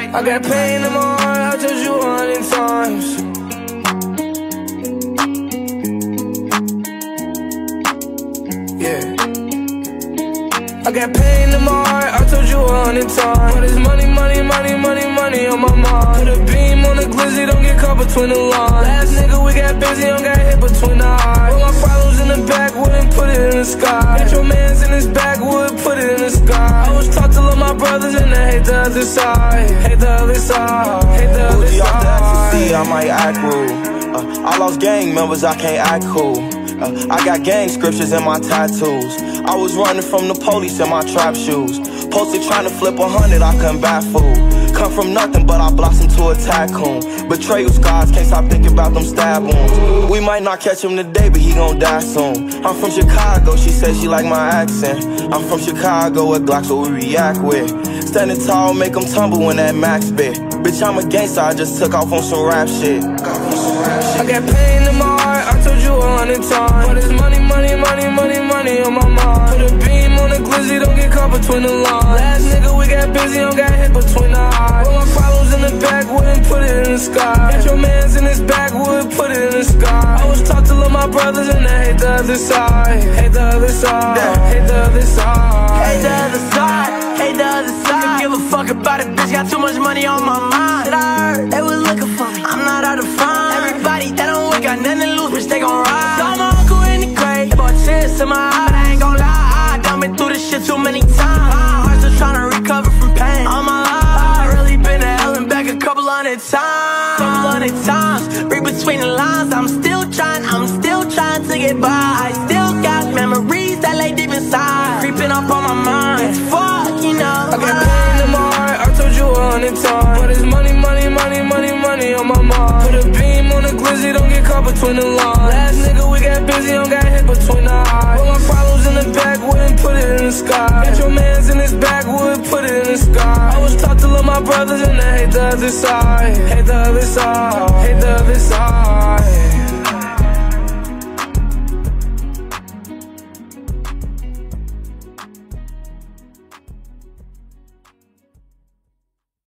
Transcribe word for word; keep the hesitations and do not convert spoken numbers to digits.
I got pain in my heart, I told you a hundred times. Yeah. I got pain in my heart, I told you a hundred times. But it's money, money, money, money, money on my mind. Put a beam on the glizzy, don't get caught between the lines. Last nigga we got busy, don't got hit between the eyes. Put my problems in the backwood and put it in the sky. Got your mans in his backwood, put it in the sky. I was taught to love my brothers and I hate the other side. Hate the other side, hate the other side. Off the ecstasy, I might act rude. uh, I lost gang members, I can't act cool. Uh, I got gang scriptures in my tattoos. I was running from the police in my trap shoes. Posted trying to flip a hundred, I couldn't bat fool. Come from nothing, but I blossomed to a tycoon. Betrayal scars, can't stop thinking about them stab wounds. We might not catch him today, but he gon' die soon. I'm from Chicago, she said she like my accent. I'm from Chicago, with Glocks what we react with. Standing tall, make them tumble when that max bit. Bitch, I'm a gangster, I just took off on some rap shit. I got pain in my heart, I told you a hundred times. But it's money, money, money, money, money on my mind. Put a beam on the glizzy, don't get caught between the lines. Last nigga we got busy, don't got hit between the eyes. Put my problems in the backwood and put it in the sky. Got your mans in his backwood, put it in the sky. I was taught to love my brothers and I hate the other side. Hate the other side, hate the other side. Hate the other side, hate the other side. Don't give a fuck about it, bitch, got too much money on my mind. Shit, I heard they was looking for me, I'm not out to find. Everybody that don't work, got nothing to lose, bitch, they gon' ride. Saw my uncle in the grave, they bought tears in my eye. But I ain't gon' lie, I done been through this shit too many times. My heart's still tryna recover from pain. All my life, I really been to hell and back a couple hundred times. Couple hundred times, read between the lines. I'm still trying, I'm still trying to get by. I still got memories that lay deep inside, creeping up on my mind. Fuck, you know. I got pain in my heart, I told you a hundred times. But it's money, money, money, money, money on my mind. Put a beam on the glizzy, don't get caught between the lines. Last nigga we got busy, don't got hit between the eyes. Put my problems in the backwood and put it in the sky. Got your mans in his backwood, put it in the sky. I was taught to love my brothers and I hate the other side. Hate the other side, hate the other side.